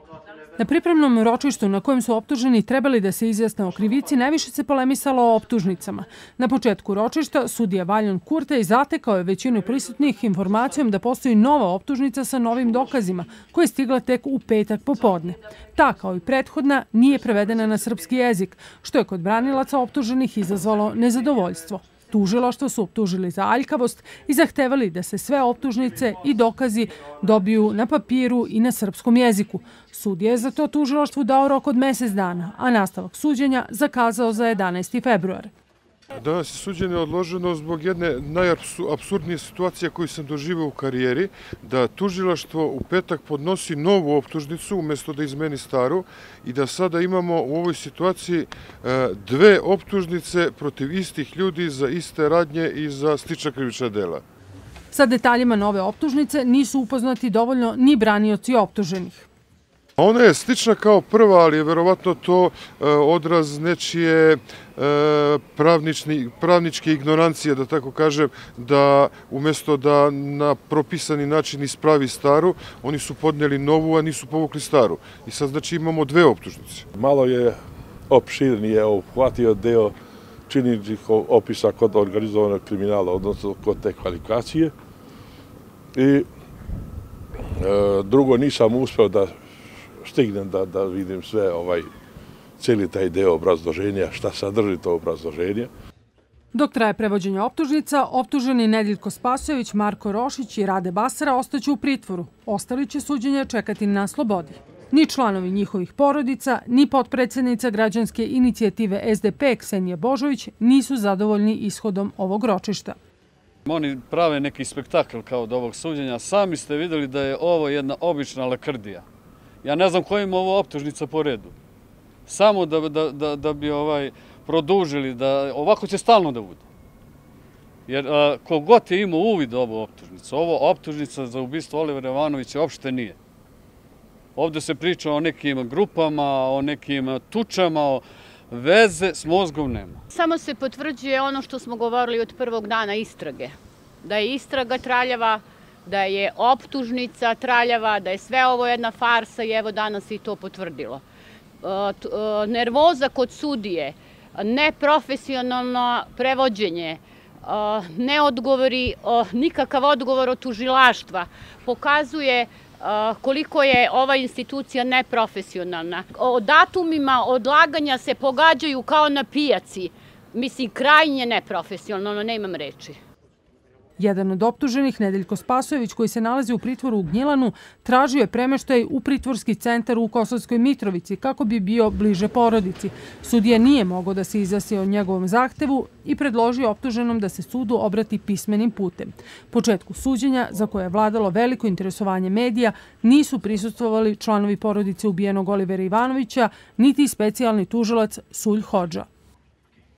Na pripremnom ročištu na kojem su optuženi trebali da se izjasne o krivici, najviše se polemisalo o optužnicama. Na početku ročišta sudija Valjon Kurtaj zatekao je većinu prisutnih informacijom da postoji nova optužnica sa novim dokazima, koja je stigla tek u petak popodne. Ta, kao i prethodna, nije prevedena na srpski jezik, što je kod branilaca optuženih izazvalo nezadovoljstvo. Tužilaštvo su optužili za aljkavost i zahtevali da se sve optužnice i dokazi dobiju na papiru i na srpskom jeziku. Sudija je za to tužilaštvu dao rok od mesec dana, a nastavak suđenja zakazao za 11. februar. Danas je suđenje odloženo zbog jedne najapsurdnije situacije koju sam doživio u karijeri, da tužilaštvo u petak podnosi novu optužnicu umjesto da izmeni staru i da sada imamo u ovoj situaciji dve optužnice protiv istih ljudi za iste radnje i za slična krivična dela. Sa detaljima nove optužnice nisu upoznati dovoljno ni branioci optuženih. Ona je slična kao prva, ali je verovatno to odraz nečije pravničke ignorancije, da tako kažem, da umjesto da na propisani način ispravi staru, oni su podnijeli novu, a nisu povukli staru. I sad znači imamo dve optužnice. Malo je opširnije uhvatio deo činjeničnih opisa kod organizovanog kriminala, odnosno kod te kvalifikacije. I drugo, nisam uspeo da stignem da vidim sve cijeli taj deo obrazloženja, šta sadrži to obrazloženje. Dok traje prevođenje optužnica, optuženi Nedeljko Spasojević, Marko Rošić i Rade Basara ostaće u pritvoru. Ostali će suđenja čekati na slobodi. Ni članovi njihovih porodica, ni potpredsjednica građanske inicijative SDP Ksenija Božović nisu zadovoljni ishodom ovog ročišta. Oni prave neki spektakl kao od ovog suđenja. Sami ste vidjeli da je ovo jedna obična lakrdija. Ja ne znam koja ima ovo optužnica po redu. Samo da bi produžili, ovako će stalno da bude. Jer kogod je imao uvid u ovu optužnicu, ovo optužnica za ubistvo Olivera Ivanovića uopšte nije. Ovdje se priča o nekim grupama, o nekim tučama, veze s mozgom nema. Samo se potvrđuje ono što smo govorili od prvog dana istrage. Da je istraga traljava, da je optužnica traljava, da je sve ovo jedna farsa i evo danas i to potvrdilo. Nervoza kod sudije, neprofesionalno prevođenje, ne odgovori, nikakav odgovor od tužilaštva pokazuje koliko je ova institucija neprofesionalna. O datumima odlaganja se pogađaju kao na pijaci. Mislim, krajnje neprofesionalno, nemam reči. Jedan od optuženih, Nedeljko Spasojević, koji se nalazi u pritvoru u Gnjilanu, tražio je premeštaj u pritvorski centar u Kosovskoj Mitrovici kako bi bio bliže porodici. Sudija nije mogao da se izjasni o njegovom zahtevu i predložio optuženom da se sudu obrati pismenim putem. Početku suđenja, za koje je vladalo veliko interesovanje medija, nisu prisustvovali članovi porodice ubijenog Olivera Ivanovića, niti specijalni tužilac Sulj Hodža.